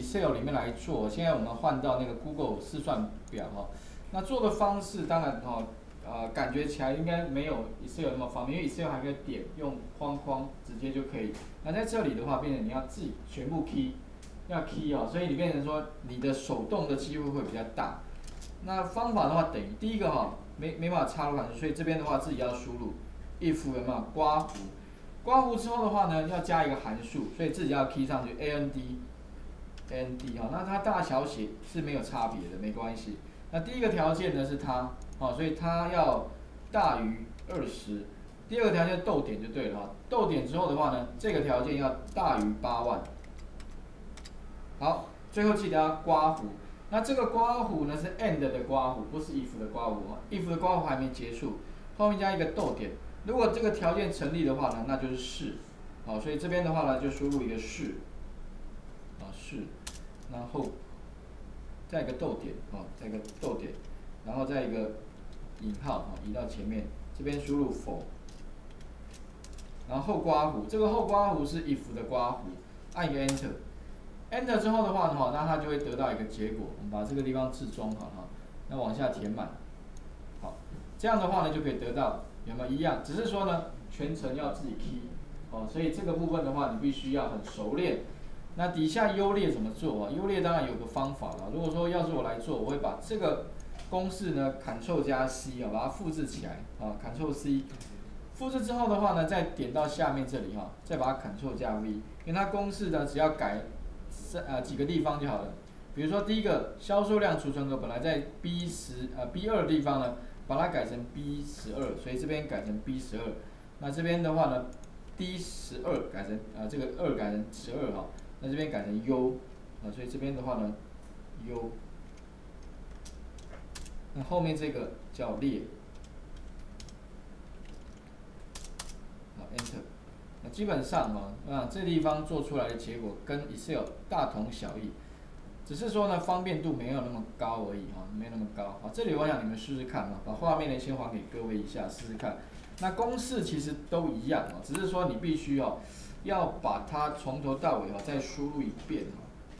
Excel 里面来做，现在我们换到那个 Google 试算表哈。那做的方式当然感觉起来应该没有 Excel 那么方便，因为 Excel 还可以点用框框直接就可以。那在这里的话，变成你要自己全部 key， 要 key 所以你变成说你的手动的机会会比较大。那方法的话，等于第一个没办法插入函数，所以这边的话自己要输入 if 有没有刮胡，刮胡之后的话呢，要加一个函数，所以自己要 key 上去 AND 那它大小写是没有差别的，没关系。那第一个条件呢是它所以它要大于20。第二个条件逗点就对了逗点之后的话呢，这个条件要大于8万。好，最后记得要刮胡。那这个刮胡呢是 AND 的刮胡，不是 if 的刮胡if 的刮胡还没结束，后面加一个逗点。如果这个条件成立的话呢，那就是是。所以这边的话呢，就输入一个是，是，然后再一个逗点再一个逗点，然后再一个引号移到前面，这边输入否，然后后刮胡，这个后刮胡是 if 的刮胡，按一个 Enter。Enter 之后的话呢，那它就会得到一个结果。我们把这个地方置中那往下填满，好，这样的话呢就可以得到有没有一样？只是说呢，全程要自己 key，所以这个部分的话，你必须要很熟练。那底下优劣怎么做优劣当然有个方法了。如果说要是我来做，我会把这个公式呢 Ctrl 加 C 把它复制起来Ctrl C。复制之后的话呢，再点到下面这里再把它 Ctrl 加 V， 因为它公式呢只要改几个地方就好了。比如说第一个销售量储存额本来在 B2 的地方呢，把它改成 B12， 所以这边改成 B12。那这边的话呢 ，D12 改成这个2改成12那这边改成 U 所以这边的话呢 U， 那后面这个叫列，Enter。那基本上这地方做出来的结果跟 Excel 大同小异，只是说呢方便度没有那么高而已没有那么高这里我想你们试试看把画面呢先还给各位一下试试看。那公式其实都一样只是说你必须要把它从头到尾再输入一遍